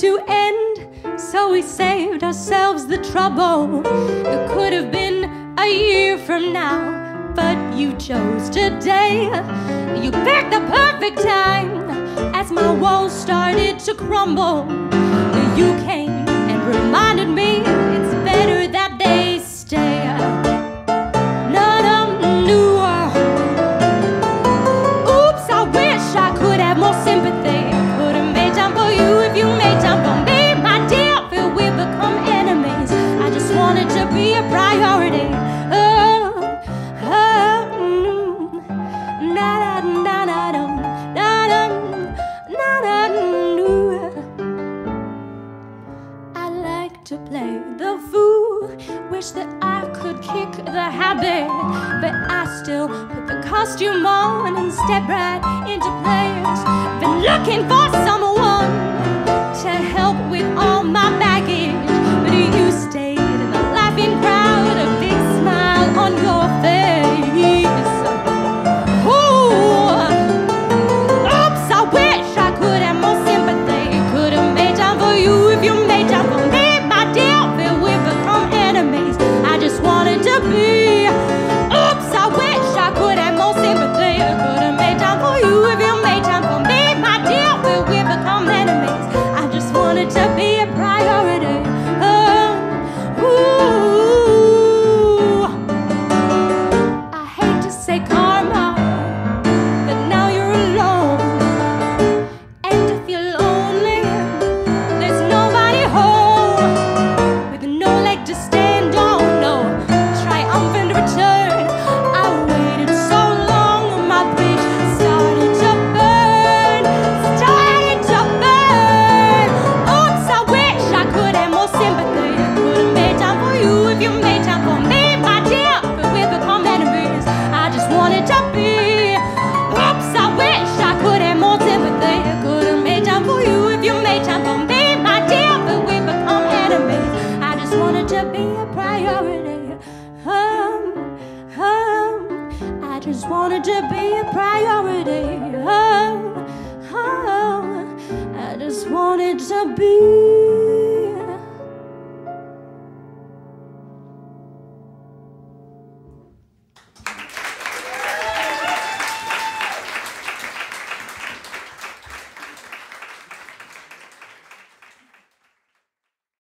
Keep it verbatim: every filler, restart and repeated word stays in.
to end, so we saved ourselves the trouble. It could have been a year from now, but you chose today. You picked the perfect time as my walls started to crumble. You came and reminded me it's better that they stay. None of them knew. Oops, I wish I could have more sympathy. Could have made time for you if you made time for me, my dear. Feel we become enemies. I just wanted to be a priority. Oh, oh, mm, na na na na dum, na dum, na na doo. I like to play the fool. Wish that I could kick the habit, but I still put the costume on and step right into place. Been looking for someone